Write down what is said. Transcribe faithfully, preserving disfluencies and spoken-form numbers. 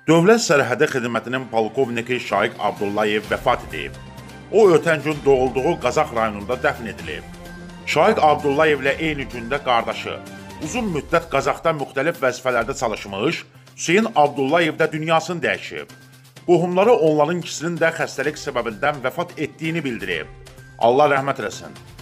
Dövlət Sərhədi Xidmətinin polkovniki Şaiq Abdullayev vəfat edib. O, ötən gün doğulduğu Qazax rayonunda dəfn edilib. Şaiq Abdullayevlə eyni gündə qardaşı, uzun müddət Qazaxda müxtəlif vəzifələrdə çalışmış Hüseyin Abdullayev də dünyasını dəyişib. Qohumları onların ikisinin də xəstəlik səbəbindən vəfat etdiyini bildirib. Allah rəhmət eləsin.